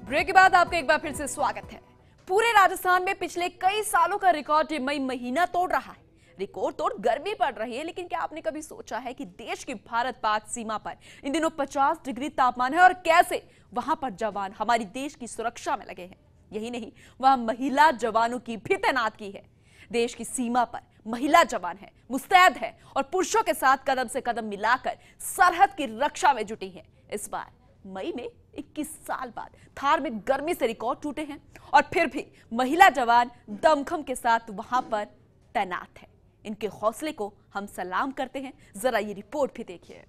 Break के बाद आपका एक बार फिर से स्वागत है। पूरे राजस्थान में पिछले कई सालों का रिकॉर्ड मई महीना तोड़ रहा है। रिकॉर्ड तोड़ गर्मी पड़ रही है, लेकिन क्या आपने कभी सोचा है कि देश की भारत पाक सीमा पर इन दिनों 50 डिग्री तापमान है और कैसे वहां पर जवान हमारी देश की सुरक्षा में लगे हैं। यही नहीं, वहां महिला जवानों की भी तैनात की है। देश की सीमा पर महिला जवान है, मुस्तैद है और पुरुषों के साथ कदम से कदम मिलाकर सरहद की रक्षा में जुटी है। इस बार मई में 21 साल बाद थार में गर्मी से रिकॉर्ड टूटे हैं और फिर भी महिला जवान दमखम के साथ वहां पर तैनात है। इनके हौसले को हम सलाम करते हैं। जरा ये रिपोर्ट भी देखिए।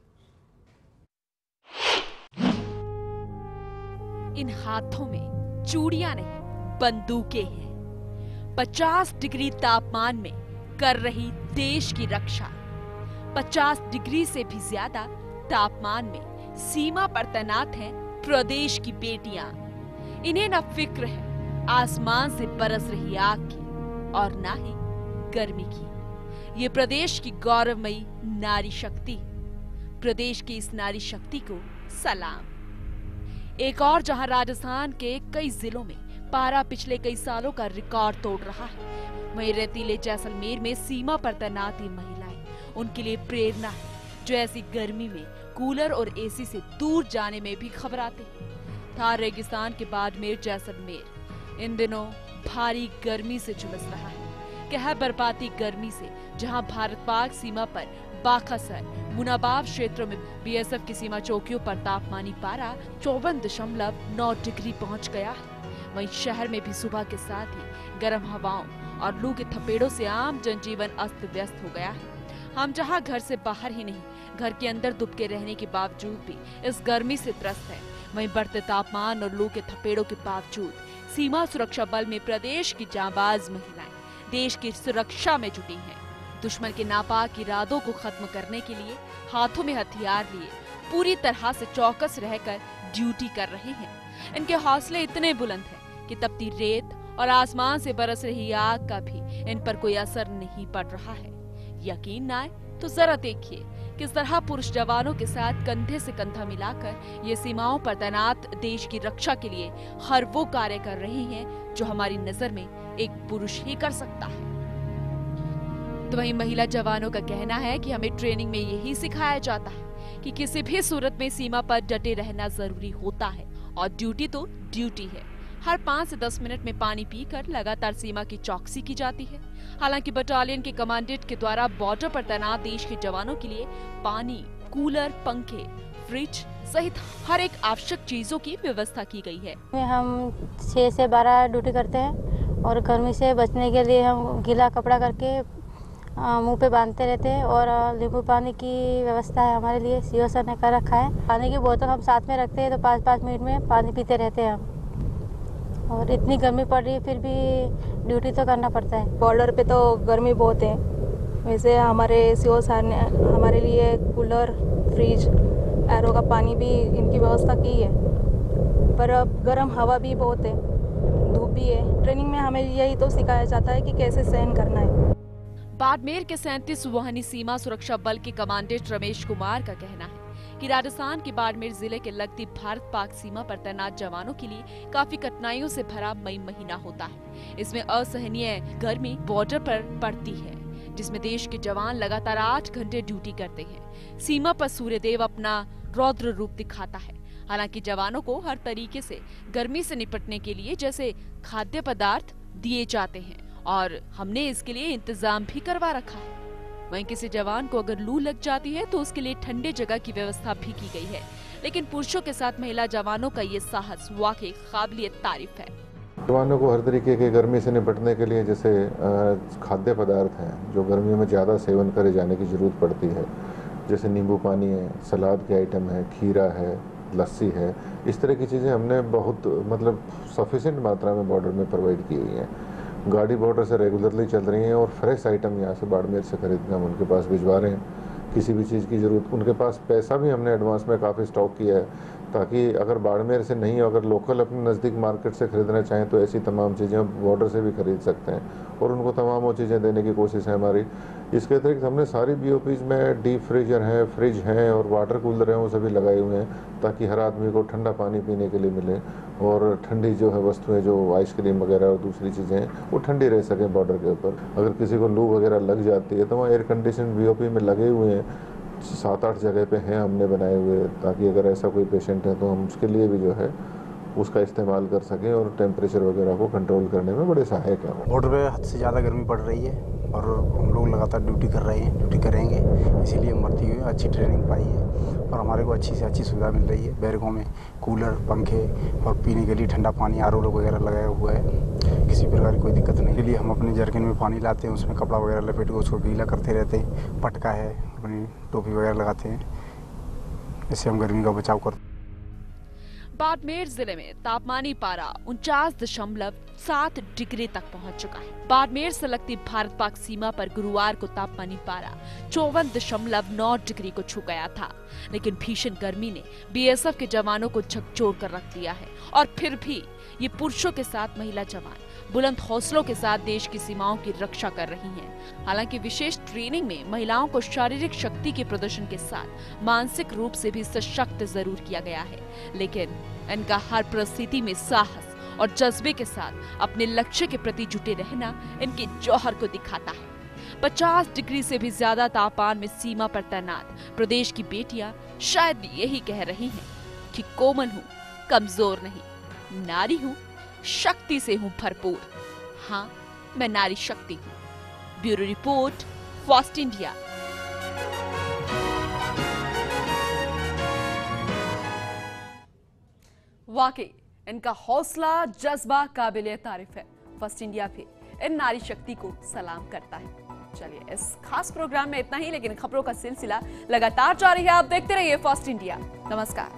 इन हाथों में चूड़ियां नहीं, बंदूकें हैं। 50 डिग्री तापमान में कर रही देश की रक्षा। 50 डिग्री से भी ज्यादा तापमान में सीमा पर तैनात हैं प्रदेश की बेटियां। इन्हें न फिक्र है आसमान से बरस रही आग की और ना ही गर्मी की। ये प्रदेश की गौरवमयी नारी शक्ति। प्रदेश की इस नारी शक्ति को सलाम। एक और जहां राजस्थान के कई जिलों में पारा पिछले कई सालों का रिकॉर्ड तोड़ रहा है, वहीं रेतीले जैसलमेर में सीमा पर तैनात ये महिलाएं उनके लिए प्रेरणा है, जो ऐसी गर्मी में कूलर और एसी से दूर जाने में भी घबराते हैं। थार रेगिस्तान के बाड़मेर जैसलमेर इन दिनों भारी गर्मी से झुलस रहा है। कहर बरपाती गर्मी से जहां भारत पाक सीमा पर बाखासर मुनाबाव क्षेत्रों में बीएसएफ की सीमा चौकियों पर तापमानी पारा 54.9 डिग्री पहुंच गया है, वहीं शहर में भी सुबह के साथ ही गर्म हवाओं और लू के थपेड़ों से आम जनजीवन अस्त व्यस्त हो गया है। हम जहां घर से बाहर ही नहीं, घर के अंदर दुबके रहने के बावजूद भी इस गर्मी से त्रस्त है, वहीं बढ़ते तापमान और लू के थपेड़ों के बावजूद सीमा सुरक्षा बल में प्रदेश की जांबाज महिलाएं देश की सुरक्षा में जुटी हैं। दुश्मन के नापाक इरादों को खत्म करने के लिए हाथों में हथियार लिए पूरी तरह से चौकस रहकर ड्यूटी कर रहे हैं। इनके हौसले इतने बुलंद हैं कि तपती रेत और आसमान से बरस रही आग का भी इन पर कोई असर नहीं पड़ रहा है। यकीन न आए तो जरा देखिए किस तरह पुरुष जवानों के साथ कंधे से कंधा मिलाकर ये सीमाओं पर तैनात देश की रक्षा के लिए हर वो कार्य कर रही हैं जो हमारी नजर में एक पुरुष ही कर सकता है। तो वहीं महिला जवानों का कहना है कि हमें ट्रेनिंग में यही सिखाया जाता है कि किसी भी सूरत में सीमा पर डटे रहना जरूरी होता है और ड्यूटी तो ड्यूटी है। हर 5 से 10 मिनट में पानी पीकर लगातार सीमा की चौकसी की जाती है। हालांकि बटालियन के कमांडेंट के द्वारा बॉर्डर पर तैनात देश के जवानों के लिए पानी, कूलर, पंखे, फ्रिज सहित हर एक आवश्यक चीजों की व्यवस्था की गई है। हम 6 से 12 ड्यूटी करते हैं और गर्मी से बचने के लिए हम गीला कपड़ा करके मुंह पे बांधते रहते हैं और नींबू पानी की व्यवस्था है हमारे लिए। सीओ सर ने कर रखा है। पानी की बोतल हम साथ में रखते हैं तो 5-5 मिनट में पानी पीते रहते हैं हम। और इतनी गर्मी पड़ रही है फिर भी ड्यूटी तो करना पड़ता है। बॉर्डर पे तो गर्मी बहुत है, वैसे हमारे सीओ सर ने हमारे लिए कूलर, फ्रिज, एरो का पानी भी इनकी व्यवस्था की है। पर अब गर्म हवा भी बहुत है, धूप भी है। ट्रेनिंग में हमें यही तो सिखाया जाता है कि कैसे सहन करना है। बाड़मेर के 37 वाहिनी सीमा सुरक्षा बल के कमांडेंट रमेश कुमार का कहना है कि राजस्थान के बाड़मेर जिले के लगती भारत पाक सीमा पर तैनात जवानों के लिए काफी कठिनाइयों से भरा मई महीना होता है। इसमें असहनीय गर्मी बॉर्डर पर पड़ती है, जिसमें देश के जवान लगातार 8 घंटे ड्यूटी करते हैं। सीमा पर सूर्यदेव अपना रौद्र रूप दिखाता है। हालांकि जवानों को हर तरीके से गर्मी से निपटने के लिए जैसे खाद्य पदार्थ दिए जाते हैं और हमने इसके लिए इंतजाम भी करवा रखा है। वहीं किसी जवान को अगर लू लग जाती है तो उसके लिए ठंडे जगह की व्यवस्था भी की गई है। लेकिन पुरुषों के साथ महिला जवानों का ये साहस वाकई काबिलियत तारीफ है। जवानों को हर तरीके की गर्मी से निपटने के लिए जैसे खाद्य पदार्थ हैं जो गर्मियों में ज़्यादा सेवन करे जाने की ज़रूरत पड़ती है, जैसे नींबू पानी है, सलाद के आइटम है, खीरा है, लस्सी है, इस तरह की चीज़ें हमने बहुत सफिशिएंट मात्रा में बॉर्डर में प्रोवाइड की हुई हैं। गाड़ी बॉर्डर से रेगुलरली चल रही हैं और फ्रेश आइटम यहाँ से बाड़मेर से खरीद के हम उनके पास भिजवा रहे हैं। किसी भी चीज़ की ज़रूरत, उनके पास पैसा भी हमने एडवांस में काफ़ी स्टॉक किया है ताकि अगर बाड़मेर से नहीं, अगर लोकल अपने नज़दीक मार्केट से खरीदना चाहें तो ऐसी तमाम चीज़ें बॉर्डर से भी खरीद सकते हैं और उनको तमाम वो चीज़ें देने की कोशिश है हमारी। इसके अतिरिक्त हमने सारी BOPs में डीप फ्रीजर हैं, फ्रिज हैं और वाटर कूलर हैं, वो सभी लगाए हुए हैं ताकि हर आदमी को ठंडा पानी पीने के लिए मिले और ठंडी जो है वस्तुएं, जो आइसक्रीम वगैरह और दूसरी चीज़ें हैं, वो ठंडी रह सकें बॉर्डर के ऊपर। अगर किसी को लू वगैरह लग जाती है तो वहाँ एयर कंडीशन BOP में लगे हुए हैं, 7-8 जगह पे हैं हमने बनाए हुए, ताकि अगर ऐसा कोई पेशेंट है तो हम उसके लिए भी जो है उसका इस्तेमाल कर सकें और टेम्परेचर वगैरह को कंट्रोल करने में बड़े सहायक है। बॉर्डर पे हद से ज़्यादा गर्मी पड़ रही है और हम लोग लगातार ड्यूटी कर रहे हैं, ड्यूटी करेंगे, इसीलिए हम भर्ती हुए, अच्छी ट्रेनिंग पाई है और हमारे को अच्छी से अच्छी सुविधा मिल रही है। बैरकों में कूलर, पंखे और पीने के लिए ठंडा पानी RO वगैरह लगाया हुआ है, किसी प्रकार की कोई दिक्कत नहीं। इसलिए हम अपने जर्किन में पानी लाते हैं, उसमें कपड़ा वगैरह लपेट के उसको गीला करते रहते हैं। पटका है, अपनी टोपी वगैरह लगाते हैं, इससे हम गर्मी का बचाव करते हैं। बाड़मेर जिले में तापमानी पारा 49.7 डिग्री तक पहुंच चुका है। बाड़मेर से लगती भारत पाक सीमा पर गुरुवार को तापमानी पारा 54.9 डिग्री को छू गया था, लेकिन भीषण गर्मी ने BSF के जवानों को झकझोर कर रख दिया है और फिर भी ये पुरुषों के साथ महिला जवान बुलंद हौसलों के साथ देश की सीमाओं की रक्षा कर रही हैं। हालांकि विशेष ट्रेनिंग में महिलाओं को शारीरिक शक्ति के प्रदर्शन के साथ मानसिक रूप से भी सशक्त जरूर किया गया है, लेकिन इनका हर परिस्थिति में साहस और जज्बे के साथ अपने लक्ष्य के प्रति जुटे रहना इनके जौहर को दिखाता है। 50 डिग्री से भी ज्यादा तापमान में सीमा पर तैनात प्रदेश की बेटियां शायद यही कह रही हैं कि कोमल हूँ, कमजोर नहीं, नारी हूँ, शक्ति से हूँ भरपूर। हाँ, मैं नारी शक्ति हूँ। Bureau report, fast India. वाकई इनका हौसला, जज्बा काबिले तारीफ है। फर्स्ट इंडिया भी इन नारी शक्ति को सलाम करता है। चलिए, इस खास प्रोग्राम में इतना ही, लेकिन खबरों का सिलसिला लगातार जारी है। आप देखते रहिए फर्स्ट इंडिया। नमस्कार।